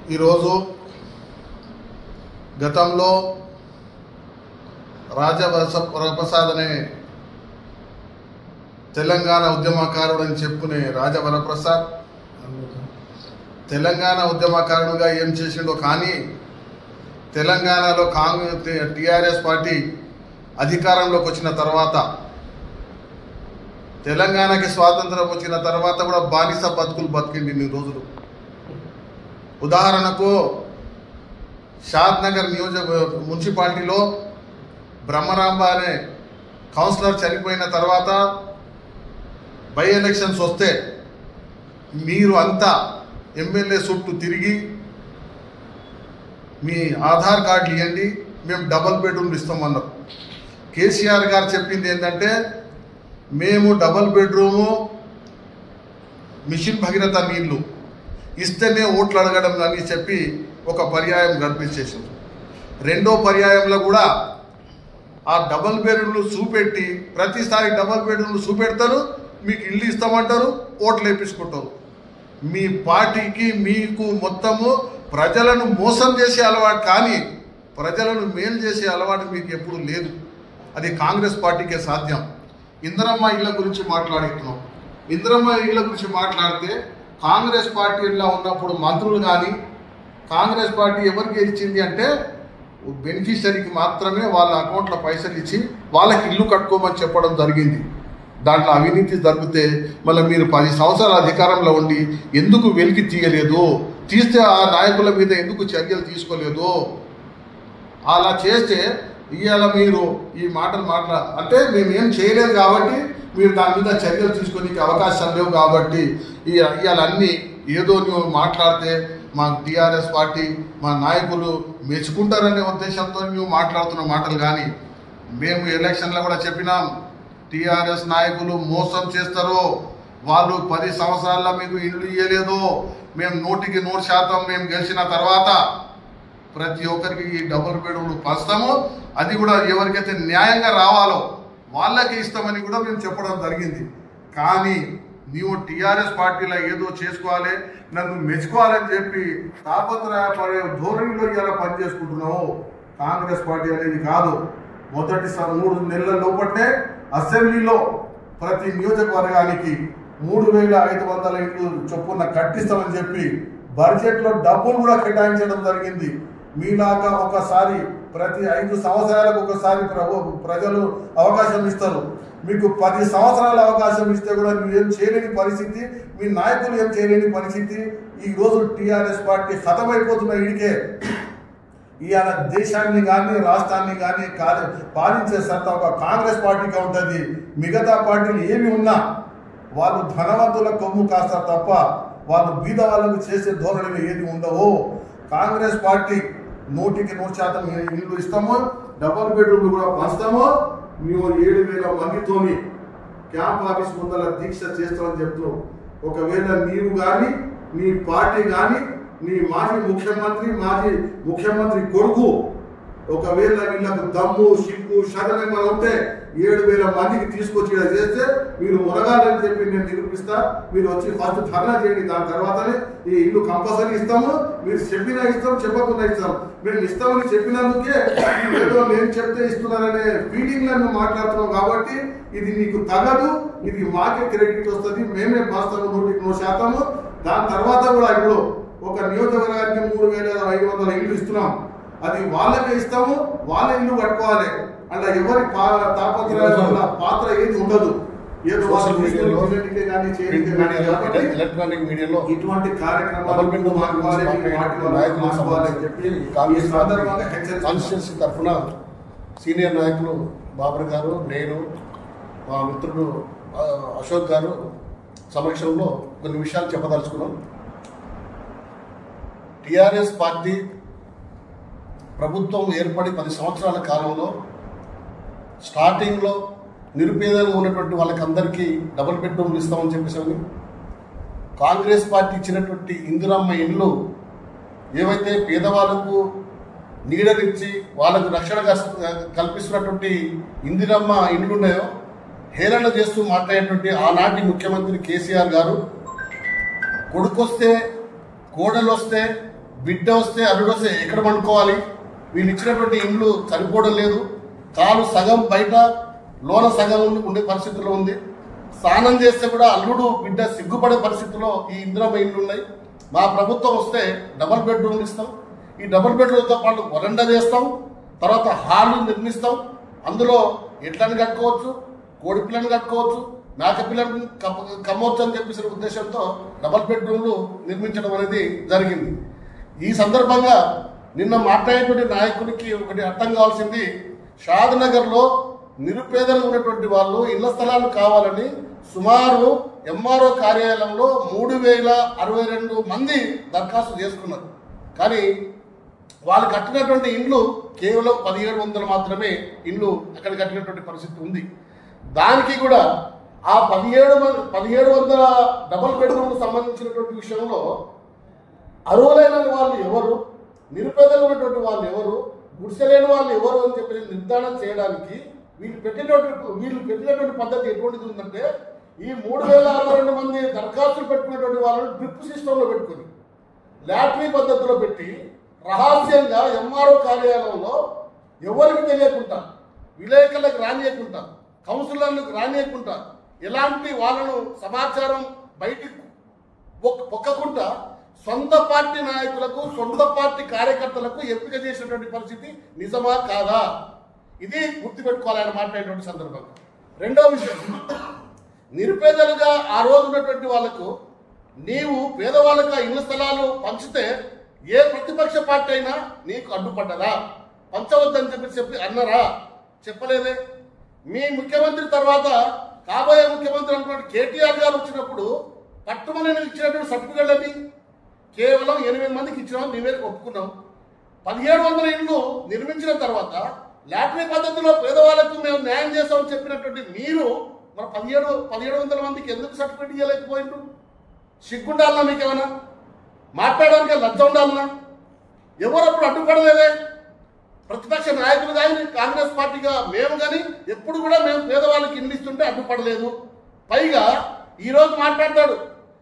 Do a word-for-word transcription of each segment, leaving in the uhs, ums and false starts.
ఈరోజు గతంలో రాజవరప్రసాద్ అనే తెలంగాణ ఉద్యమకారుడు అని చెప్పుకునే రాజవరప్రసాద్ తెలంగాణ ఉద్యమకారుడుగా ఏం చేసిండో కానీ తెలంగాణలో కాంగ్రెస్ టీఆర్ఎస్ పార్టీ అధికారంలోకి వచ్చిన తర్వాత తెలంగాణకి స్వాతంత్రం వచ్చిన తర్వాత కూడా బానిస బతుకులు బతికింది ఇన్ని రోజులు. ఉదాహరణకు షాద్ నగర్ నియోజక మున్సిపాలిటీలో బ్రహ్మరాంబ అనే కౌన్సిలర్ చనిపోయిన తర్వాత బై ఎలక్షన్స్ వస్తే మీరు అంతా ఎమ్మెల్యే చుట్టూ తిరిగి మీ ఆధార్ కార్డులు ఇవ్వండి, మేము డబల్ బెడ్రూమ్లు ఇస్తామన్నారు. కేసీఆర్ గారు చెప్పింది ఏంటంటే మేము డబల్ బెడ్రూము మిషన్ భగీరథ నీళ్లు ఇస్తేనే ఓట్లు అడగడం అని చెప్పి ఒక పర్యాయం కల్పించేసారు. రెండో పర్యాయంలో కూడా ఆ డబల్ బెడ్రూమ్లు చూపెట్టి ప్రతిసారి డబల్ బెడ్రూమ్లు చూపెడతారు, మీకు ఇల్లు ఇస్తామంటారు, ఓట్లు వేపించుకుంటారు. మీ పార్టీకి మీకు మొత్తము ప్రజలను మోసం చేసే అలవాటు కానీ ప్రజలను మేలు చేసే అలవాటు మీకు ఎప్పుడు లేదు. అది కాంగ్రెస్ పార్టీకే సాధ్యం. ఇందిరమ్మ ఇళ్ల గురించి మాట్లాడుతున్నాం. ఇందిరమ్మ ఇళ్ల గురించి మాట్లాడితే కాంగ్రెస్ పార్టీలో ఉన్నప్పుడు మంత్రులు కానీ కాంగ్రెస్ పార్టీ ఎవరికి ఇచ్చింది అంటే బెనిఫిషరీకి మాత్రమే వాళ్ళ అకౌంట్లో పైసలు ఇచ్చి వాళ్ళకి ఇల్లు కట్టుకోమని చెప్పడం జరిగింది. దాంట్లో అవినీతి జరిగితే మళ్ళీ మీరు పది సంవత్సరాల అధికారంలో ఉండి ఎందుకు వెలికి తీయలేదు, తీస్తే ఆ నాయకుల మీద ఎందుకు చర్యలు తీసుకోలేదు? అలా చేస్తే ఇవాళ మీరు ఈ మాటలు మాట్లా అంటే మేమేం చేయలేదు కాబట్టి మీరు దాని మీద చర్యలు తీసుకోనికి అవకాశం లేవు కాబట్టి ఇవాళ అన్నీ ఏదో నువ్వు మాట్లాడితే మా టీఆర్ఎస్ పార్టీ మా నాయకులు మెచ్చుకుంటారనే ఉద్దేశంతో నువ్వు మాట్లాడుతున్న మాటలు కానీ మేము ఎలక్షన్లో కూడా చెప్పినాం, టీఆర్ఎస్ నాయకులు మోసం చేస్తారు, వాళ్ళు పది సంవత్సరాల్లో మీకు ఇల్లు ఇవ్వలేదు, మేము నూటికి నూరు శాతం మేము గెలిచిన తర్వాత ప్రతి ఒక్కరికి ఈ డబుల్ బెడ్రూమ్లు పంచుతాము, అది కూడా ఎవరికైతే న్యాయంగా రావాలో వాళ్ళకి ఇస్తామని కూడా మేము చెప్పడం జరిగింది. కానీ నీవు టీఆర్ఎస్ పార్టీలో ఏదో చేసుకోవాలి, నన్ను మెచ్చుకోవాలని చెప్పి తాపత్రయపడే ధోరణిలో ఇలా పనిచేసుకుంటున్నావు. కాంగ్రెస్ పార్టీ అనేది కాదు. మొదటి మూడు నెలల లోపటే అసెంబ్లీలో ప్రతి నియోజకవర్గానికి మూడు వేల ఐదు వందల ఇంట్లు చొప్పున కట్టిస్తామని చెప్పి బడ్జెట్లో డబ్బులు కూడా కేటాయించడం జరిగింది. మీలాగా ఒకసారి ప్రతి ఐదు సంవత్సరాలకు ఒకసారి ప్రభు ప్రజలు అవకాశం ఇస్తారు. మీకు పది సంవత్సరాల అవకాశం ఇస్తే కూడా మీరు ఏం చేయలేని పరిస్థితి, మీ నాయకులు ఏం చేయలేని పరిస్థితి. ఈరోజు టీఆర్ఎస్ పార్టీ హతమైపోతున్న ఇడికే ఇవాళ దేశాన్ని కానీ రాష్ట్రాన్ని కానీ పాలించే సత్తా ఒక కాంగ్రెస్ పార్టీగా ఉంటుంది. మిగతా పార్టీలు ఏమి ఉన్నా వాళ్ళు ధనవంతుల కొమ్ము కాస్తారు తప్ప వాళ్ళు బీద వాళ్ళకు చేసే ధోరణిలో ఏది ఉండవు. కాంగ్రెస్ పార్టీ నూటికి నూరు శాతం ఇల్లు ఇస్తాము, డబల్ బెడ్రూమ్లు కూడా పంచుతాము. మేము ఏడు వేల మందితోని క్యాంప్ ఆఫీస్ ముందర దీక్ష చేస్తామని చెప్తూ ఒకవేళ నీవు కానీ నీ పార్టీ కానీ నీ మాజీ ముఖ్యమంత్రి మాజీ ముఖ్యమంత్రి కొడుకు ఒకవేళ వీళ్ళకు దమ్ము సిగ్గు శరణంగా ఉంటే ఏడు వేల మందికి తీసుకొచ్చి చేస్తే మీరు మునగాలని చెప్పి నేను నిరూపిస్తా. మీరు వచ్చి ఫస్ట్ ధర్నా చేయండి, దాని తర్వాతనే ఈ ఇల్లు కంపల్సరీ ఇస్తాము. మీరు చెప్పినా ఇస్తాం, చెప్పకుండా ఇస్తాం. మేము ఇస్తామని చెప్పినందుకే ఏదో నేను చెప్తే ఇస్తున్నారనే ఫీలింగ్ నువ్వు మాట్లాడుతున్నావు కాబట్టి ఇది నీకు తగదు. ఇది మాకే క్రెడిట్ వస్తుంది, మేమే బాస్తాము నూటికి నూరు శాతము. దాని తర్వాత కూడా ఇప్పుడు ఒక నియోజకవర్గానికి మూడు వేల ఐదు వందల ఇల్లు ఇస్తున్నాం, అది వాళ్ళకే ఇస్తాము, వాళ్ళ ఇల్లు కట్టుకోవాలి. అలా ఎవరి తాపత్రయాల పాత్ర ఏది ఉండదు. ఏదో ఎలక్ట్రానిక్ మీడియాలో ఇటువంటి కార్యక్రమాలు కాన్స్టిట్యూన్సీ తరఫున సీనియర్ నాయకులు బాబర్ గారు, నేను, మా మిత్రుడు అశోక్ గారు సమక్షంలో కొన్ని విషయాలు చెప్పదలుచుకున్నాం. టీఆర్ఎస్ పార్టీ ప్రభుత్వం ఏర్పడి పది సంవత్సరాల కాలంలో స్టార్టింగ్లో నిరుపేదలుగా ఉన్నటువంటి వాళ్ళకందరికీ డబుల్ బెడ్రూమ్లు ఇస్తామని చెప్పేసి కాంగ్రెస్ పార్టీ ఇచ్చినటువంటి ఇందిరమ్మ ఇండ్లు ఏవైతే పేదవాళ్ళకు నీడనిచ్చి వాళ్ళకు రక్షణ కల్పిస్తున్నటువంటి ఇందిరమ్మ ఇండ్లు ఉన్నాయో హేళన చేస్తూ మాట్లాడేటువంటి ఆనాటి ముఖ్యమంత్రి కేసీఆర్ గారు కొడుకొస్తే కోడలు వస్తే బిడ్డ వస్తే అల్లుడు వస్తే ఎక్కడ పండుకోవాలి? వీళ్ళు ఇచ్చినటువంటి ఇండ్లు సరిపోవడం లేదు. కాలు సగం బయట, లోన సగం ఉండే పరిస్థితుల్లో ఉంది. స్నానం చేస్తే కూడా అల్లుడు బిడ్డ సిగ్గుపడే పరిస్థితుల్లో ఈ ఇందిరమ్మ ఇండ్లు ఉన్నాయి. మా ప్రభుత్వం వస్తే డబల్ బెడ్రూమ్లు ఇస్తాం. ఈ డబుల్ బెడ్రూమ్తో పాటు వరండా చేస్తాం, తర్వాత హాల్ నిర్మిస్తాం. అందులో ఎడ్లను కట్టుకోవచ్చు, కోడి పిల్లను కట్టుకోవచ్చు, మేక పిల్లను కమ్మవచ్చు అని చెప్పేసిన ఉద్దేశంతో డబల్ బెడ్రూమ్లు నిర్మించడం అనేది జరిగింది. ఈ సందర్భంగా నిన్న మాట్లాడేటువంటి నాయకునికి ఒకటి అర్థం కావాల్సింది, షాద్ నగర్లో నిరుపేదలు ఉన్నటువంటి వాళ్ళు ఇళ్ల స్థలాలు కావాలని సుమారు ఎంఆర్ఓ కార్యాలయంలో మూడు వేల అరవై రెండు మంది దరఖాస్తు చేసుకున్నారు. కానీ వాళ్ళు కట్టినటువంటి ఇండ్లు కేవలం పదిహేడు వందలు మాత్రమే ఇండ్లు అక్కడ కట్టినటువంటి పరిస్థితి ఉంది. దానికి కూడా ఆ పదిహేడు పదిహేడు వందల డబల్ బెడ్రూమ్కు సంబంధించినటువంటి విషయంలో అర్హులైన వాళ్ళు ఎవరు, నిరుపేదలు ఉన్నటువంటి వాళ్ళు ఎవరు, గుడిసెలేని వాళ్ళు ఎవరు అని చెప్పి నిర్ధారణ చేయడానికి వీళ్ళు పెట్టినటువంటి వీళ్ళు పెట్టినటువంటి పద్ధతి ఎటువంటిది ఉందంటే, ఈ మూడు వేల అరవై రెండు మంది దరఖాస్తులు పెట్టుకున్నటువంటి వాళ్ళని డ్రిప్ సిస్టంలో పెట్టుకుని లాటరీ పద్ధతిలో పెట్టి రహస్యంగా ఎంఆర్ఓ కార్యాలయంలో ఎవరికి తెలియకుండా, విలేకరులకు రానియకుండా, కౌన్సిలర్లకు రానియకుండా, ఎలాంటి వాళ్ళను సమాచారం బయటికి పొక్కకుండా సొంత పార్టీ నాయకులకు, సొంత పార్టీ కార్యకర్తలకు ఎంపిక చేసినటువంటి పరిస్థితి నిజమా కాదా? ఇది గుర్తుపెట్టుకోవాలని మాట్లాడేటువంటి సందర్భంగా. రెండో విషయం, నిరుపేదలుగా ఆ రోజు ఉన్నటువంటి వాళ్లకు నీవు పేదవాళ్ళకు ఇళ్ల స్థలాలు పంచితే ఏ ప్రతిపక్ష పార్టీ అయినా నీకు అడ్డుపడ్డదా? పంచవద్దని చెప్పి చెప్పి అన్నారా? చెప్పలేదే. మీ ముఖ్యమంత్రి తర్వాత కాబోయే ముఖ్యమంత్రి అనుకున్న కేటీఆర్ గారు వచ్చినప్పుడు పట్టుమని ఇచ్చినటువంటి సర్టిఫికెట్లని కేవలం ఎనిమిది మందికి ఇచ్చినాం, నీవే ఒప్పుకున్నాం. పదిహేడు వందల ఇండ్లు నిర్మించిన తర్వాత లాటరీ పద్ధతిలో పేదవాళ్ళకు మేము న్యాయం చేస్తామని చెప్పినటువంటి మీరు మన పదిహేడు పదిహేడు వందల మందికి ఎందుకు సర్టిఫికెట్ ఇవ్వలేకపోయిండ్రు? సిగ్గుండాలన్నా మీకు ఏమైనా? మాట్లాడడానికి లజ్జ ఉండాలన్నా? ఎవరు అప్పుడు అడ్డుపడలేదే. ప్రతిపక్ష నాయకులు కానీ కాంగ్రెస్ పార్టీగా మేము కానీ ఎప్పుడు కూడా మేము పేదవాళ్ళకి ఇల్లు ఇస్తుంటే అడ్డుపడలేదు. పైగా ఈరోజు మాట్లాడతాడు,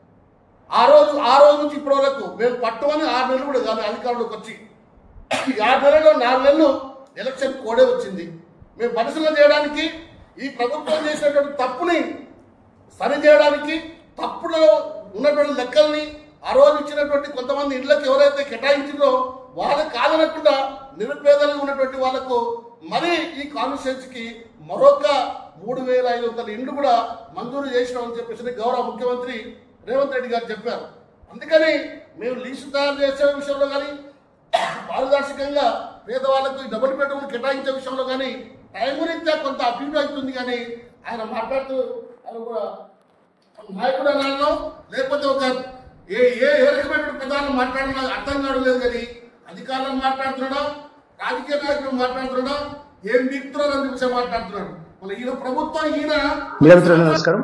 ఆ రోజు ఆ రోజు నుంచి ఇప్పటి వరకు మేము పట్టుమని ఆరు నెలలు కూడా కాదు అధికారంలోకి వచ్చి, ఈ ఆరు నెలల్లో నాలుగు నెలలు ఎలక్షన్ కోడే వచ్చింది. మేము పరిశీలన చేయడానికి, ఈ ప్రభుత్వం చేసినటువంటి తప్పుని సరి చేయడానికి, తప్పులో ఉన్నటువంటి లెక్కల్ని ఆ రోజు ఇచ్చినటువంటి కొంతమంది ఇళ్లకు ఎవరైతే కేటాయించిందో వాళ్ళకి కాదనకుండా నిరుపేదలుగా ఉన్నటువంటి వాళ్ళకు మరి ఈ కాన్స్టిట్యున్సీకి మరొక మూడు వేల ఐదు వందల ఇండ్లు కూడా మంజూరు చేసినామని చెప్పేసి గౌరవ ముఖ్యమంత్రి రేవంత్ రెడ్డి గారు చెప్పారు. అందుకని మేము లీజు తయారు చేసే విషయంలో కానీ, పారదర్శకంగా పేదవాళ్ళకు ఈ డబుల్ బెడ్రూమ్ కేటాయించే విషయంలో కానీ టైం రీత్యా కొంత అటు ఇటు అవుతుంది. కానీ ఆయన మాట్లాడుతూ ఆయన కూడా నాయకుడు అన్నాను, లేకపోతే ఒక ఏ ఏ ఏ రకమైన ప్రధానం మాట్లాడినా అర్థం కావడం లేదు. కానీ అధికారులు మాట్లాడుతున్నాడా, రాజకీయ నాయకులు మాట్లాడుతున్నాడా, ఏం దిగుతున్నాడు అని చెప్పి మాట్లాడుతున్నాడు. మళ్ళీ ఈయన ప్రభుత్వం ఈయన. నమస్కారం.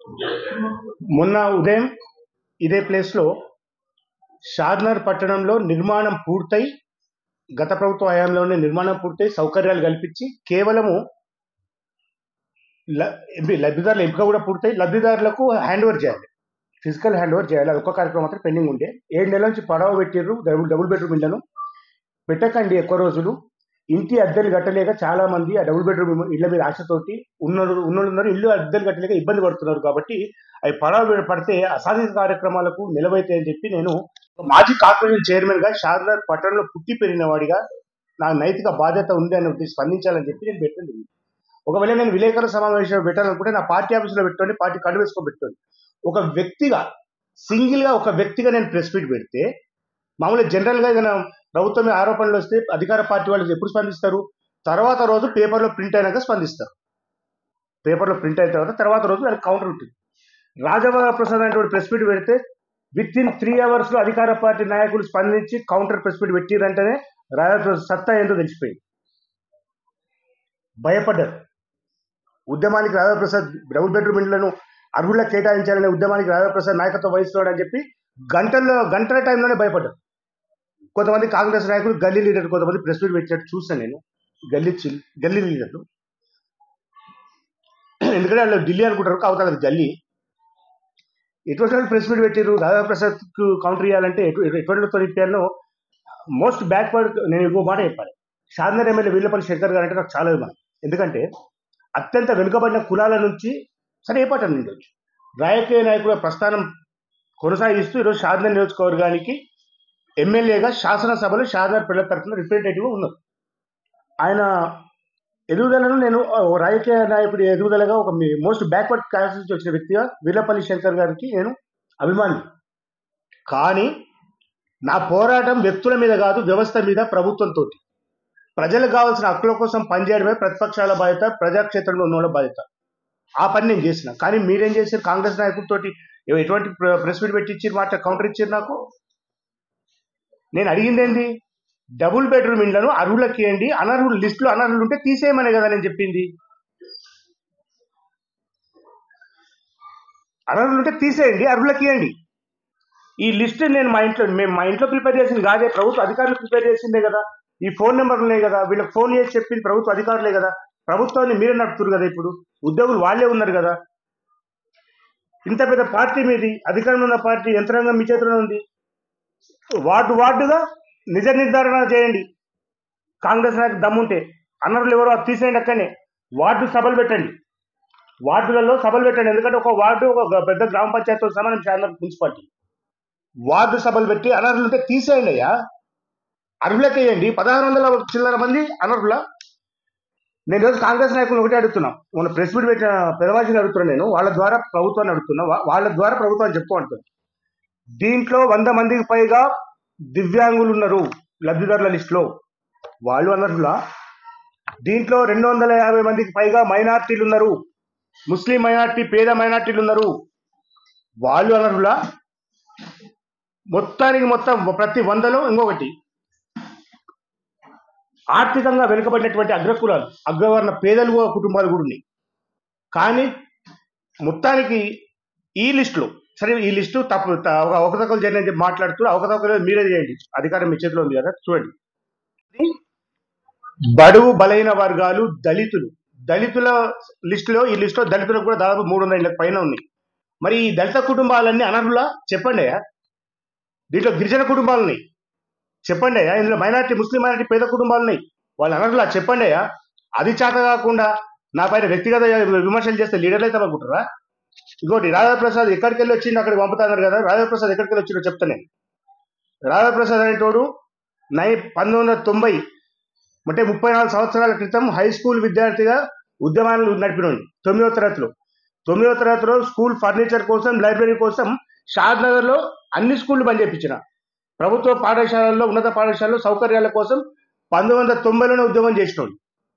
మొన్న ఉదయం ఇదే ప్లేస్లో షాద్నగర్ పట్టణంలో నిర్మాణం పూర్తయి, గత ప్రభుత్వ హయాంలోనే నిర్మాణం పూర్తయి సౌకర్యాలు కల్పించి కేవలము లబ్ధిదారుల ఎంపిక కూడా పూర్తయి లబ్ధిదారులకు హ్యాండ్ ఓవర్ చేయాలి, ఫిజికల్ హ్యాండ్ ఓవర్ చేయాలి. అది ఒక్క కార్యక్రమం మాత్రం పెండింగ్ ఉండే. ఏడు నెలల నుంచి పడవ పెట్టిర్రు డబుల్ డబుల్ బెడ్రూమ్ ఇళ్లను. పెట్టకండి ఎక్కువ రోజులు. ఇంటి అద్దెలు కట్టలేక చాలా మంది ఆ డబుల్ బెడ్రూమ్ ఇళ్ల మీద ఆశతోటి ఉన్నోళ్ళు ఉన్నోళ్ళున్నారు, ఇల్లు అద్దెలు కట్టలేక ఇబ్బంది పడుతున్నారు. కాబట్టి అవి పడవ పడితే అసాధిత కార్యక్రమాలకు నిలవైతే అని చెప్పి నేను మాజీ కార్పొరేషన్ చైర్మన్ గా షాద్నగర్ పట్టణంలో పుట్టి పెరిగిన వాడిగా నా నైతిక బాధ్యత ఉంది అని స్పందించాలని చెప్పి నేను పెట్టింది. ఒకవేళ నేను విలేకరుల సమావేశం పెట్టాలనుకుంటే నా పార్టీ ఆఫీసులో పెట్టుకోండి, పార్టీ కడు వేసుకో పెట్టుకోండి. ఒక వ్యక్తిగా సింగిల్ గా ఒక వ్యక్తిగా నేను ప్రెస్ మీట్ పెడితే, మామూలుగా జనరల్ గా ఏదైనా ప్రభుత్వం ఆరోపణలు వస్తే అధికార పార్టీ వాళ్ళు ఎప్పుడు స్పందిస్తారు? తర్వాత రోజు పేపర్లో ప్రింట్ అయినాక స్పందిస్తారు. పేపర్లో ప్రింట్ అయిన తర్వాత తర్వాత రోజు దానికి కౌంటర్ ఉంటుంది. రాజవ ప్రసాద్ అనేటువంటి ప్రెస్ మీట్ పెడితే విత్ ఇన్ త్రీ అవర్స్ లో అధికార పార్టీ నాయకులు స్పందించి కౌంటర్ ప్రెస్ మీట్ పెట్టిరంటేనే రాజప్రసాద్ సత్తా ఏంటో తెలిసిపోయింది. భయపడ్డారు. ఉద్యమానికి రాజప్రసాద్ డబుల్ బెడ్రూమ్ ఇండ్లను అర్హులకు కేటాయించాలనే ఉద్యమానికి రాజప్రసాద్ నాయకత్వం వహిస్తున్నాడు అని చెప్పి గంటల్లో గంటల టైంలోనే భయపడ్డారు. కొంతమంది కాంగ్రెస్ నాయకులు, గల్లీ లీడర్ కొంతమంది ప్రెస్ మీట్ పెట్టినట్టు చూసాను నేను. గల్లీ గల్లీ లీడర్లు, ఎందుకంటే వాళ్ళు ఢిల్లీ అనుకుంటారు, కావుతారు గల్లీ. ఎటువంటి ప్రెస్ మీట్ పెట్టారు? రాజప్రసాద్ కు కౌంటర్ ఇవ్వాలంటే ఎటువంటితో ఇప్పాను మోస్ట్ బ్యాక్వర్డ్. నేను ఇంకో మాట చెప్పాలి, షాద్నగర్ ఎమ్మెల్యే వీళ్ళపల్లి శంకర్ గారు అంటే నాకు చాలా అభిమానం. ఎందుకంటే అత్యంత వెనుకబడిన కులాల నుంచి సరే ఏ పార్టీ ఉండొచ్చు, రాజకీయ నాయకుల ప్రస్థానం కొనసాగిస్తూ ఈరోజు షాద్నగర్ నియోజకవర్గానికి ఎమ్మెల్యేగా శాసనసభలో షాద్నగర్ ప్రజల తరఫున రిప్రజెంటేటివ్గా ఉన్నారు. ఆయన ఎదుగుదలను నేను రాజకీయ నాయకుడి ఎదుగుదలగా ఒక మోస్ట్ బ్యాక్వర్డ్ క్లాస్ నుంచి వచ్చిన వ్యక్తిగా వీళ్ళపల్లి శంకర్ గారికి నేను అభిమాని. కానీ నా పోరాటం వ్యక్తుల మీద కాదు, వ్యవస్థ మీద, ప్రభుత్వంతో. ప్రజలకు కావాల్సిన హక్కుల కోసం పనిచేయడమే ప్రతిపక్షాల బాధ్యత, ప్రజాక్షేత్రంలో ఉన్న బాధ్యత. ఆ పని నేను చేసిన. కానీ మీరేం చేశారు? కాంగ్రెస్ నాయకులతో ఎటువంటి ప్రెస్ మీట్ పెట్టి ఇచ్చారు, మాట కౌంటర్ ఇచ్చారు నాకు. నేను అడిగింది ఏంది? డబుల్ బెడ్రూమ్ ఇండ్లను అర్హులకి ఇవ్వండి, అనర్హులు లిస్టులో అనర్హులు ఉంటే తీసేయమనే కదా నేను చెప్పింది. అనర్హులు ఉంటే తీసేయండి, అర్హులకి ఇవ్వండి. ఈ లిస్ట్ నేను మా ఇంట్లో మేము మా ఇంట్లో ప్రిపేర్ చేసింది కాదే, ప్రభుత్వ అధికారులు ప్రిపేర్ చేసిందే కదా. ఈ ఫోన్ నెంబర్లు ఉన్నాయి కదా, వీళ్ళకి ఫోన్ చేసి చెప్పింది ప్రభుత్వ అధికారులే కదా. ప్రభుత్వాన్ని మీరే నడుపుతున్నారు కదా, ఇప్పుడు ఉద్యోగులు వాళ్ళే ఉన్నారు కదా. ఇంత పెద్ద పార్టీ మీది, అధికారంలో ఉన్న పార్టీ, యంత్రాంగం మీ చేతిలో ఉంది. వార్డు వార్డుగా నిజ నిర్ధారణ చేయండి. కాంగ్రెస్ నాయకు దమ్ముంటే అనర్హులు ఎవరో అది తీసేయండి. అక్కడనే వార్డు సభలు పెట్టండి, వార్డులలో సభలు పెట్టండి. ఎందుకంటే ఒక వార్డు ఒక పెద్ద గ్రామ పంచాయతీతో సమానం షాద్నగర్ మున్సిపాలిటీ. వార్డు సభలు పెట్టి అనర్హులు ఉంటే తీసేయండి అయ్యా, అర్హులకి వేయండి. పదహారు వందల చిల్లర మంది అనర్హుల. నేను రోజు కాంగ్రెస్ నాయకులు ఒకటే అడుగుతున్నాం, మన ప్రెస్ మీట్ పెట్టిన పెదవాసిని అడుగుతున్నాను, నేను వాళ్ళ ద్వారా ప్రభుత్వాన్ని అడుగుతున్నా, వాళ్ళ ద్వారా ప్రభుత్వాన్ని చెప్పుకో అంటున్నాను. దీంట్లో వంద మందికి పైగా దివ్యాంగులు ఉన్నారు లబ్ధిదారుల లిస్టులో, వాళ్ళు అనర్హులా? దీంట్లో రెండు వందల యాభై మందికి పైగా మైనార్టీలు ఉన్నారు, ముస్లిం మైనార్టీ, పేద మైనార్టీలు ఉన్నారు, వాళ్ళు అనర్హులా? మొత్తానికి మొత్తం ప్రతి వందలో ఇంకొకటి ఆర్థికంగా వెనుకబడినటువంటి అగ్రకులాలు, అగ్రవర్ణ పేదలు కుటుంబాలు కూడా ఉన్నాయి. కానీ మొత్తానికి ఈ లిస్టులో సరే, ఈ లిస్టు తప్పు అవకతవకలు జరిగిన చెప్పి మాట్లాడుతూ అవకతవకలు మీరే చేయండి, అధికారం మీ చేతిలో ఉంది కదా. చూడండి, బడుగు బలైన వర్గాలు, దళితులు, దళితుల లిస్టులో ఈ లిస్టులో దళితులకు కూడా దాదాపు మూడు వందల ఇళ్ళకి పైన ఉన్నాయి. మరి ఈ దళిత కుటుంబాలన్నీ అనర్హులా? చెప్పండి అయ్యా. దీంట్లో గిరిజన కుటుంబాలు ఉన్నాయి, చెప్పండి అయ్యా. ఇందులో మైనార్టీ, ముస్లిం మైనార్టీ, పేద కుటుంబాలు ఉన్నాయి, వాళ్ళు అనర్హులా? చెప్పండి అయ్యా. అది చేత కాకుండా నా పైన వ్యక్తిగత విమర్శలు చేస్తే లీడర్లు అయితే అనుకుంటారా? ఇంకోటి, రాధాప్రసాద్ ఎక్కడికి వెళ్ళి వచ్చిండు, అక్కడికి పంపుతున్నారు కదా. రాధాప్రసాద్ ఎక్కడికి వెళ్ళి వచ్చిండో చెప్తా నేను. రాధాప్రసాద్ అనేటోడు నై పంతొమ్మిది వందల తొంభై అంటే ముప్పై నాలుగు సంవత్సరాల క్రితం హై స్కూల్ విద్యార్థిగా ఉద్యమాలు నడిపినోడు. తొమ్మిదవ తరగతిలో తొమ్మిదవ తరగతిలో స్కూల్ ఫర్నిచర్ కోసం, లైబ్రరీ కోసం షాద్నగర్లో అన్ని స్కూళ్ళు బంద్ చేయించిన. ప్రభుత్వ పాఠశాలల్లో, ఉన్నత పాఠశాలలో సౌకర్యాల కోసం పంతొమ్మిది వందల తొంభైలోనే ఉద్యమం చేసినోడు.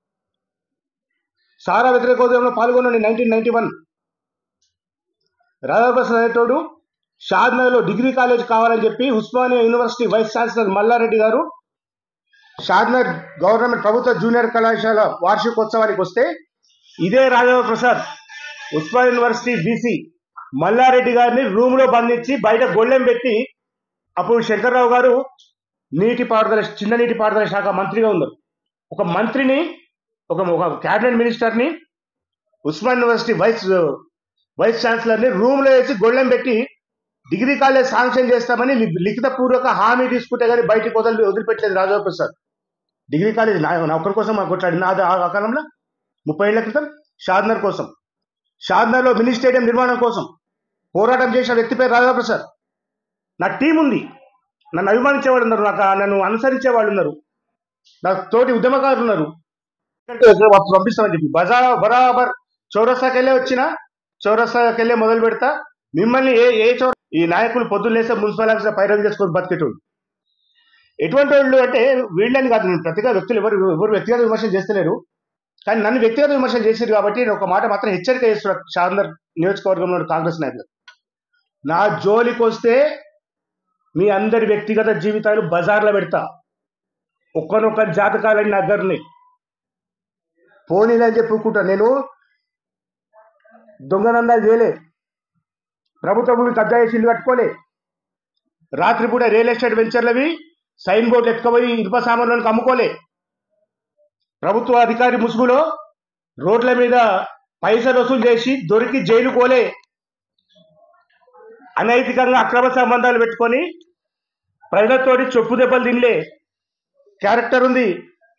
సారా వ్యతిరేక ఉద్యమంలో పాల్గొన్నాడు నైన్టీన్ నైన్టీ వన్. రాధాప్రసాద్ అనేటోడు షాద్నగర్లో డిగ్రీ కాలేజ్ కావాలని చెప్పి Osmania University vice chancellor Malla Reddy గారు షాద్నగర్ గవర్నమెంట్ ప్రభుత్వ జూనియర్ కళాశాల వార్షికోత్సవానికి వస్తే ఇదే రాధాప్రసాద్ ఉస్మానియా యూనివర్సిటీ బీసీ మల్లారెడ్డి గారిని రూమ్లో బంధించి బయట గొళ్ళెం పెట్టి, అప్పుడు శంకర్రావు గారు నీటిపారుదల చిన్న నీటిపారుదల శాఖ మంత్రిగా ఉన్నారు. ఒక మంత్రిని, ఒక ఒక క్యాబినెట్ మినిస్టర్ని, ఉస్మానియా యూనివర్సిటీ వైస్ వైస్ ఛాన్సలర్ని రూమ్లో వేసి గొళ్ళెం పెట్టి డిగ్రీ కాలేజ్ శాంక్షన్ చేస్తామని లిఖిత పూర్వక హామీ తీసుకుంటే కానీ బయటికి వదిలి వదిలిపెట్టలేదు రాధాప్రసాద్. డిగ్రీ కాలేజ్ నా ఒక్కరి కోసం మాకు కొట్లాడింది అది ఆ కాలంలో ముప్పై ఏళ్ల క్రితం. షాద్నగర్ కోసం, షాద్నగర్లో మినీ స్టేడియం నిర్మాణం కోసం పోరాటం చేసిన వ్యక్తి పేరు రాధాప్రసాద్. నా టీం ఉంది, నన్ను అభిమానించే వాళ్ళు ఉన్నారు, నాకు నన్ను అనుసరించే వాళ్ళు ఉన్నారు, నాకు తోటి ఉద్యమకారులు ఉన్నారు. పంపిస్తామని చెప్పి బజా బరాబర్ చౌరస్తాకి వెళ్ళే వచ్చిన చౌరస్తాకి వెళ్ళే మొదలు పెడతా. మిమ్మల్ని ఏ ఏ చౌర ఈ నాయకులు పొద్దున్న లేస్తే మున్సిపల్ ఆఫీసర్ పైరవి చేసుకొని బతికేటోళ్ళు. ఎటువంటి వాళ్ళు అంటే వీళ్ళని కాదు, నేను ప్రతిగా వ్యక్తులు ఎవరు ఎవరు వ్యక్తిగత విమర్శలు చేస్తలేరు, కానీ నన్ను వ్యక్తిగత విమర్శలు చేశారు కాబట్టి నేను ఒక మాట మాత్రం హెచ్చరిక చేస్తున్నా షాద్నగర్ నియోజకవర్గంలో కాంగ్రెస్ నాయకులు. నా జోలికి వస్తే మీ అందరి వ్యక్తిగత జీవితాలు బజార్లో పెడతా, ఒక్కనొక్క జాతకాలని నా దగ్గరని పోనీలని చెప్పుకుంటా. నేను దొంగనందాలు చేయలే, ప్రభుత్వ భూమి కబ్జా చేసి ఇల్లు కట్టుకోలే, రాత్రిపూట రియల్ ఎస్టేట్ వెంచర్లవి సైన్ బోర్డులు ఎత్తుకపోయి ఇనుప సామాన్లను అమ్ముకోలే, ప్రభుత్వ అధికారి ముసుగులో రోడ్ల మీద పైసలు వసూలు చేసి దొరికి జైలు కోలే, అనైతికంగా అక్రమ సంబంధాలు పెట్టుకొని ప్రజలతోటి చెప్పు దెబ్బలు తినలే క్యారెక్టర్ ఉంది.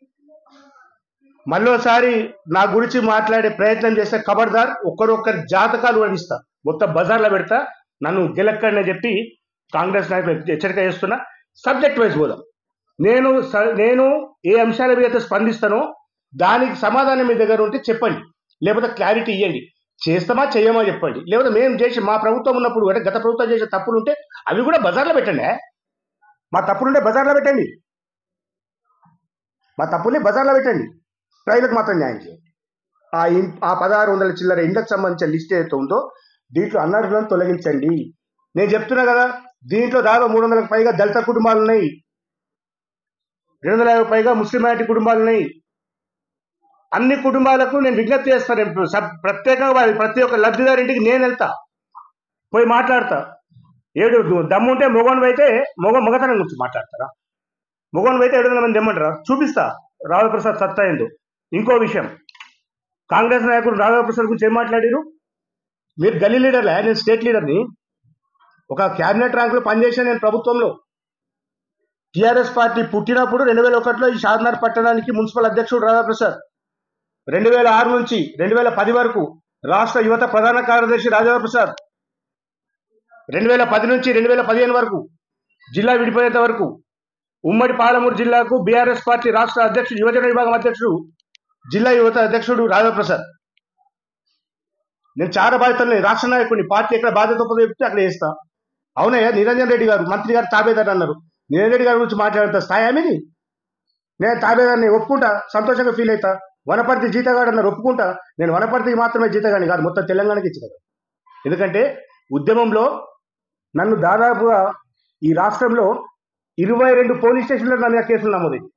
మళ్ళోసారి నా గురించి మాట్లాడే ప్రయత్నం చేస్తే ఖబర్దార్, ఒక్కరొక్కరి జాతకాలు వడిస్తా, మొత్తం బజార్లో పెడతా, నన్ను గెలక్కడని చెప్పి కాంగ్రెస్ నాయకులు హెచ్చరిక చేస్తున్నా. సబ్జెక్ట్ వైజ్ పోదాం. నేను నేను ఏ అంశాల మీద స్పందిస్తానో దానికి సమాధానం మీ దగ్గర ఉంటే చెప్పండి, లేకపోతే క్లారిటీ ఇవ్వండి. చేస్తామా చెయ్యమా చెప్పండి. లేకపోతే మేము చేసి మా ప్రభుత్వం ఉన్నప్పుడు అంటే గత ప్రభుత్వం చేసే తప్పులు ఉంటే అవి కూడా బజార్లో పెట్టండి. మా తప్పులుంటే బజార్లో పెట్టండి, మా తప్పుల్ని బజార్లో పెట్టండి, ప్రజలకు మాత్రం న్యాయం చేయండి. ఆ ఇం ఆ పదహారు వందల చిల్లర ఇండ్లకు సంబంధించిన లిస్ట్ ఏదైతే ఉందో దీంట్లో అనర్హులను తొలగించండి. నేను చెప్తున్నా కదా, దీంట్లో దాదాపు మూడు వందలకు పైగా దళిత కుటుంబాలు ఉన్నాయి, రెండు వందల యాభై పైగా ముస్లిం మైనారిటీ కుటుంబాలు ఉన్నాయి. అన్ని కుటుంబాలకు నేను విజ్ఞప్తి చేస్తాను. ప్రత్యేకంగా ప్రతి ఒక్క లబ్ధిదారు ఇంటికి నేను వెళ్తా, పోయి మాట్లాడతా. ఏడు దమ్ముంటే మొగోన్ అయితే మొగ మొగతనం గురించి మాట్లాడతారా? మొగోన్ అయితే ఏడు వందల మంది తెమ్మంటారా? చూపిస్తా రాఘవ ప్రసాద్ సత్తా ఏందో. ఇంకో విషయం, కాంగ్రెస్ నాయకుడు రాఘవ ప్రసాద్ గురించి ఏం మాట్లాడారు? మీరు గల్లీ లీడర్లే, నేను స్టేట్ లీడర్ని. ఒక క్యాబినెట్ ర్యాంకులో పనిచేసాను నేను ప్రభుత్వంలో. టీఆర్ఎస్ పార్టీ పుట్టినప్పుడు రెండు వేల ఒకటిలో ఈ షాద్నగర్ పట్టణానికి మున్సిపల్ అధ్యక్షుడు రాఘవ ప్రసాద్, రెండు వేల ఆరు నుంచి రెండు వేల పది వరకు రాష్ట్ర యువత ప్రధాన కార్యదర్శి రాఘవ ప్రసాద్, రెండు వేల పది నుంచి రెండు వేల పదిహేను వరకు జిల్లా విడిపోయేంత వరకు ఉమ్మడి పాలమూరు జిల్లాకు బీఆర్ఎస్ పార్టీ రాష్ట్ర అధ్యక్షుడు యువజన విభాగం అధ్యక్షుడు జిల్లా యువత అధ్యక్షుడు రాఘవ ప్రసాద్. నేను చాలా బాధ్యతలు, రాష్ట్ర నాయకుడిని. పార్టీ ఎక్కడ బాధ్యత చెప్తే అక్కడ వేస్తా. అవునయ్యా, నిరంజన్ రెడ్డి గారు మంత్రి గారు తాబేదారు అన్నారు. నిరంజన్ రెడ్డి గారి గురించి మాట్లాడుతా స్థాయి ఆమెది. నేను తాబేదారిని ఒప్పుకుంటా, సంతోషంగా ఫీల్ అవుతా. వనపర్తి జీతగాడు అన్నారు, ఒప్పుకుంటా. నేను వనపర్తికి మాత్రమే జీతగాడిని కాదు, మొత్తం తెలంగాణకి ఇచ్చిన. ఎందుకంటే ఉద్యమంలో నన్ను దాదాపుగా ఈ రాష్ట్రంలో ఇరవై రెండు పోలీస్ స్టేషన్లో నా మీద కేసులు నమోదైంది.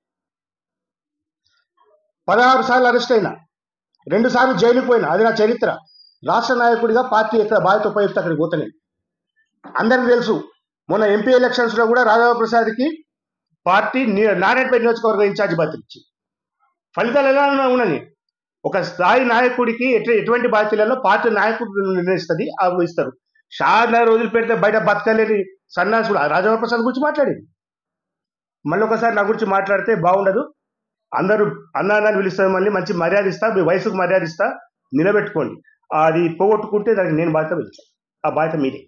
పదహారు సార్లు అరెస్ట్ అయినా, రెండు సార్లు జైలుకు పోయినా. అది నా చరిత్ర. రాష్ట్ర నాయకుడిగా పార్టీ ఎక్కడ బాధ్యత ఉపయోగిస్తే అక్కడికి పోతాను. అందరికీ తెలుసు, మొన్న ఎంపీ ఎలక్షన్స్లో కూడా రాఘవ ప్రసాద్కి పార్టీ నారాయణపేట నియోజకవర్గ ఇన్ఛార్జ్ బాధ్యత ఇచ్చి ఫలితాలు ఎలా ఉన్నని ఒక స్థాయి నాయకుడికి ఎట్లా ఎటువంటి బాధ్యతలలో పార్టీ నాయకుడు నిర్ణయిస్తుంది, అవి ఇస్తారు. షాద్నగర్ రోజులు పెడితే బయట బతకలేని సన్నాసుడు రాఘవ ప్రసాద్ గురించి మాట్లాడేది. మళ్ళీ ఒకసారి నా గురించి మాట్లాడితే బాగుండదు. అందరూ అన్నాన్ని పిలుస్తారు, మళ్ళీ మంచి మర్యాద ఇస్తా, మీ వయసుకు మర్యాద ఇస్తా, నిలబెట్టుకోండి. అది పోగొట్టుకుంటే దానికి నేను బాధ్యత వహించాను. ఆ బాధ్యత మీదే.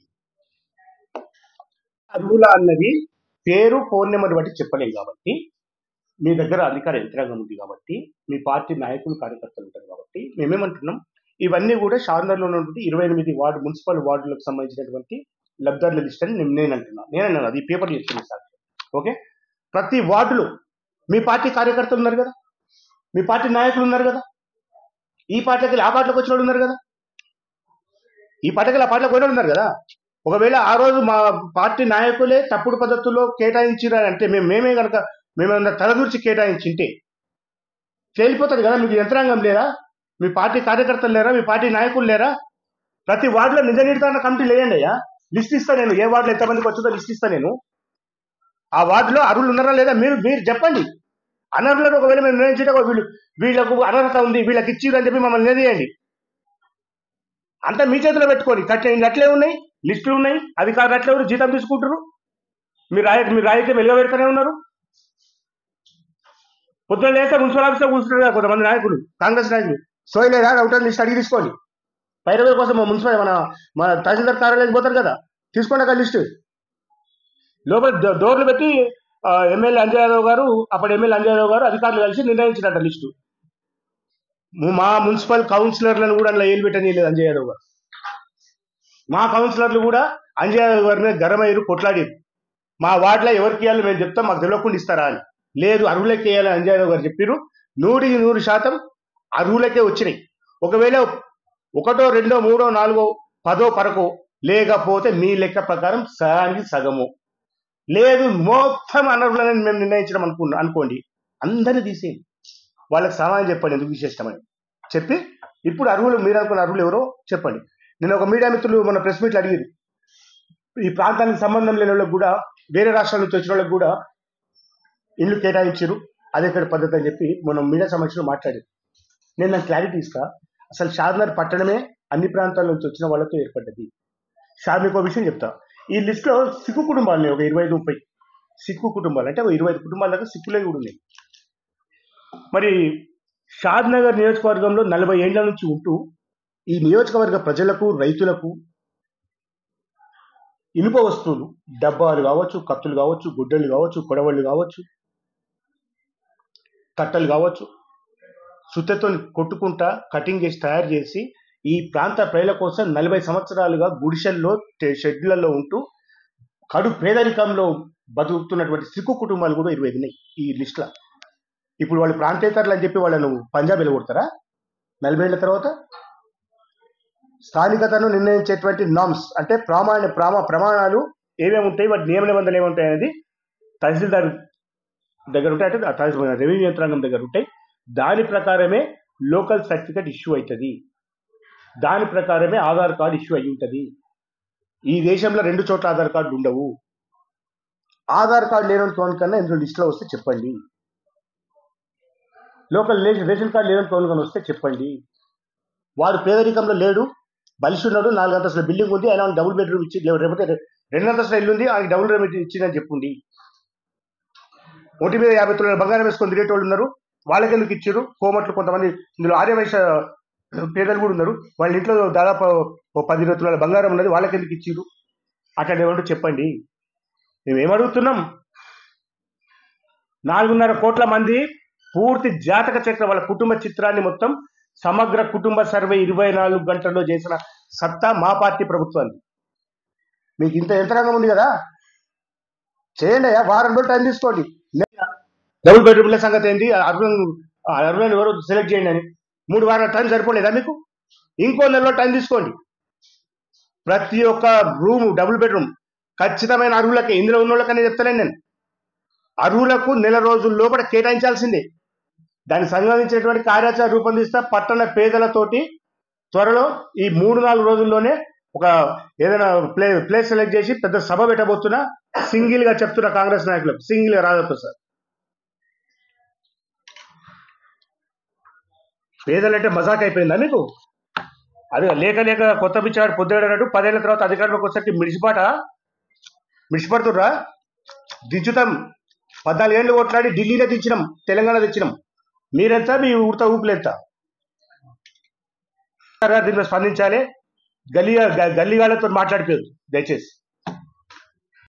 అర్హుల అన్నది పేరు ఫోన్ నెంబర్ బట్టి చెప్పలేము కాబట్టి, మీ దగ్గర అధికార యంత్రాంగం ఉంది కాబట్టి, మీ పార్టీ నాయకులు కార్యకర్తలు ఉంటారు కాబట్టి మేమేమంటున్నాం, ఇవన్నీ కూడా షాద్నగర్లో ఉన్నటువంటి ఇరవై ఎనిమిది వార్డు మున్సిపల్ వార్డులకు సంబంధించినటువంటి లబ్ధారుల లిస్ట్ అని నేను అంటున్నాను. నేనన్నాను, అది పేపర్లు చెప్తున్నాను సార్. ఓకే, ప్రతి వార్డులో మీ పార్టీ కార్యకర్తలు ఉన్నారు కదా, మీ పార్టీ నాయకులు ఉన్నారు కదా, ఈ పార్టీకి ఆ పార్టీలోకి వచ్చిన వాళ్ళు ఉన్నారు కదా, ఈ పార్టీకి ఆ పార్టీలోకి పోయిన ఉన్నారు కదా. ఒకవేళ ఆ రోజు మా పార్టీ నాయకులే తప్పుడు పద్ధతుల్లో కేటాయించారంటే మేము మేమే కనుక మేమేమన్నా తలదూర్చి కేటాయించింటే తేలిపోతుంది కదా. మీకు యంత్రాంగం లేరా? మీ పార్టీ కార్యకర్తలు లేరా? మీ పార్టీ నాయకులు లేరా? ప్రతి వార్డులో నిజ నిర్ధారణ కమిటీలు వేయండి అయ్యా. లిస్ట్ ఇస్తా నేను, ఏ వార్డులో ఎంతమందికి వచ్చిందో లిస్ట్ ఇస్తా నేను. ఆ వార్డులో అర్హులు ఉన్నారా లేదా మీరు మీరు చెప్పండి. అనర్హులను ఒకవేళ మేము నిర్ణయించే వీళ్ళు వీళ్ళకు అనర్హత ఉంది, వీళ్ళకి ఇచ్చిరు అని చెప్పి మమ్మల్ని నిర్ణయండి. అంతా మీ చేతిలో పెట్టుకొని కట్టే అట్లే ఉన్నాయి, లిస్టులు ఉన్నాయి, అధికారులు అట్లే ఉన్నారు, జీతం తీసుకుంటారు. మీరు రాయ మీరు రాయితే వెలుగ పెడుతూనే ఉన్నారు. పొద్దున లేస్తే మున్సిపల్ ఆఫీస్లో కూర్చుంటారు కదా కొంతమంది నాయకులు, కాంగ్రెస్ నాయకులు. సోయలేదా అవుటర్ లిస్ట్ అడిగి తీసుకోండి. పైరవీ కోసం మున్సిపల్ మన మన తహసీల్దార్ కార్యాలయానికి పోతారు కదా, తీసుకోండి అక్కడ లిస్టు. లోపల డోర్లు పెట్టి ఎమ్మెల్యే అంజయ్ యాదవ్ గారు, అప్పుడు ఎమ్మెల్యే అంజయ్ యాదవ్ గారు అధికారులు కలిసి నిర్ణయించినట్ట లిస్టు. మా మున్సిపల్ కౌన్సిలర్లను కూడా అందులో ఏలు పెట్టనీయలేదు అంజయ్ యాదవ్ గారు. మా కౌన్సిలర్లు కూడా అంజయ్ యాదవ్ గారి మీద గరమయ్యారు, కొట్లాడారు. మా వార్డులో ఎవరికి ఇవ్వాలో మేము చెప్తాం, మాకు తెలియకుండా ఇస్తారా అని. లేదు, అర్హులకే వేయాలని అంజయ్ యాదవ్ గారు చెప్పారు. నూటికి నూరు శాతం అర్హులకే వచ్చినాయి. ఒకవేళ ఒకటో రెండో మూడో నాలుగో పదో పరకో లేకపోతే మీ లెక్క ప్రకారం సగానికి సగము. లేదు మొత్తం అనర్హులని మేము నిర్ణయించడం అనుకు అనుకోండి అందరినీ తీసేయండి. వాళ్ళకి సమాధానం చెప్పండి ఎందుకు విశేషమని చెప్పి, ఇప్పుడు అర్హులు మీరు అనుకున్న అర్హులు ఎవరో చెప్పండి. నేను ఒక మీడియా మిత్రులు మన ప్రెస్ మీట్లు అడిగారు, ఈ ప్రాంతానికి సంబంధం లేని వాళ్ళకి కూడా, వేరే రాష్ట్రాల నుంచి వచ్చిన వాళ్ళకి కూడా ఇల్లు కేటాయించారు, అదే ఇక్కడ పద్ధతి అని చెప్పి మనం మీడియా సమక్షంలో మాట్లాడారు. నేను నాకు క్లారిటీ ఇస్తా. అసలు షాద్నగర్ పట్టణమే అన్ని ప్రాంతాల నుంచి వచ్చిన వాళ్ళతో ఏర్పడ్డది. షా మీకు ఒక విషయం చెప్తా, ఈ లిస్టులో సిక్కు కుటుంబాలని ఒక ఇరవై ఐదు ముప్పై సిక్కు కుటుంబాలు, అంటే ఒక ఇరవై ఐదు కుటుంబాల దాకా సిక్కులే కూడా ఉన్నాయి. మరి షాద్ నగర్ నియోజకవర్గంలో నలభై ఏళ్ల నుంచి ఉంటూ ఈ నియోజకవర్గ ప్రజలకు, రైతులకు ఇనుప వస్తువులు, డబ్బాలు కావచ్చు, కత్తులు కావచ్చు, గుడ్డలు కావచ్చు, కొడవళ్ళు కావచ్చు, కట్టలు కావచ్చు, సుత్తతో కొట్టుకుంటా కటింగ్ చేసి తయారు చేసి ఈ ప్రాంత ప్రజల కోసం నలభై సంవత్సరాలుగా గుడిసెల్లో, షెడ్లలో ఉంటూ కడు పేదరికంలో బతుకుతున్నటువంటి సిక్కు కుటుంబాలు కూడా ఇరవై ఉన్నాయి ఈ లిస్టులో. ఇప్పుడు వాళ్ళు ప్రాంతేతరులు అని చెప్పి వాళ్ళను పంజాబ్ వెళ్ళగొడతారా నలభై ఏళ్ల తర్వాత? స్థానికతను నిర్ణయించేటువంటి నామ్స్ అంటే ప్రామాణ్య ప్రామా ప్రమాణాలు ఏమేమి ఉంటాయి, వాటి నియమ నిబంధనలు ఏముంటాయి అనేది తహసీల్దార్ దగ్గర ఉంటాయి, అంటే తహసీల్ రెవెన్యూ యంత్రాంగం దగ్గర ఉంటాయి. దాని ప్రకారమే లోకల్ సర్టిఫికేట్ ఇష్యూ అవుతుంది, దాని ప్రకారమే ఆధార్ కార్డు ఇష్యూ అయ్యి ఉంటుంది. ఈ దేశంలో రెండు చోట్ల ఆధార్ కార్డు ఉండవు. ఆధార్ కార్డు లేని కన్నా ఇందులో లిస్టులో వస్తే చెప్పండి, లోకల్ రేషన్ కార్డు లేని కన్నా వస్తే చెప్పండి. వాడు పేదరికంలో లేడు, బలిసున్నాడు, నాలుగు అంతస్తుల బిల్డింగ్ ఉంది, ఆయన డబుల్ బెడ్రూమ్ ఇచ్చి, లేకపోతే రెండు అంతస్తుల ఇల్లు ఉంది, ఆయన డబుల్ బెడ్రూమ్ ఇచ్చిందని చెప్పండి. ఒంటి మీద యాభై తులాల బంగారం వేసుకొని తిరిగేటోళ్ళు ఉన్నారు, వాళ్ళకి ఎందుకు ఇచ్చారు? కోమట్లు కొంతమంది ఇందులో ఆర్యవైశ్య పేదలు కూడా ఉన్నారు, వాళ్ళ ఇంట్లో దాదాపు ఓ పది ఇరవై తులాల బంగారం ఉన్నది, వాళ్ళకి ఎందుకు ఇచ్చారు? అట్లా ఏమంటూ చెప్పండి. మేమేమడుగుతున్నాం, నాలుగున్నర కోట్ల మంది పూర్తి జాతక చక్ర వాళ్ళ కుటుంబ చిత్రాన్ని మొత్తం సమగ్ర కుటుంబ సర్వే ఇరవై నాలుగు గంటల్లో చేసిన సత్తా మా పార్టీ ప్రభుత్వాన్ని. మీకు ఇంత యంత్రాంగం ఉంది కదా, చేయండి అయ్యా, వారం రోజులు టైం తీసుకోండి. డబుల్ బెడ్రూమ్ల సంగతి ఏంటి, అర్బన్ అర్బన్ ఎవరో సెలెక్ట్ చేయండి అని మూడు వారాల టైం సరిపోలేదా మీకు? ఇంకో నెలలో టైం తీసుకోండి. ప్రతి ఒక్క రూము డబుల్ బెడ్రూమ్ ఖచ్చితమైన అర్హులకే, ఇందులో ఉన్న వాళ్ళకనే చెప్తలేను నేను, అర్హులకు నెల రోజుల లోపల కేటాయించాల్సిందే. దానికి సంబంధించినటువంటి కార్యాచరణ రూపొందిస్తా. పట్టణ పేదలతోటి త్వరలో ఈ మూడు నాలుగు రోజుల్లోనే ఒక ఏదైనా ప్లే ప్లేస్ సెలెక్ట్ చేసి పెద్ద సభ పెట్టబోతున్నా. సింగిల్ గా చెప్తున్నా కాంగ్రెస్ నాయకులకు, సింగిల్ గా రాజప్ప సార్, పేదలంటే మజాక్ అయిపోయిందా మీకు? అది లేక లేక కొత్త పిచ్చాడు పొద్దుగాడన్నట్టు పదేళ్ల తర్వాత అధికారంలోకి వచ్చేసరికి మిడిసిపాట మిడిసిపడుతుర్రా? దించుతాం. పద్నాలుగేళ్ళు కొట్లాడి ఢిల్లీలో తెచ్చినాం, తెలంగాణ తెచ్చినాం. మీరెంత, మీ ఊరితో ఊపులెంత? దీని మీద స్పందించాలి. గల్లీ గల్లీగాళ్ళతో మాట్లాడిపోయారు దయచేసి.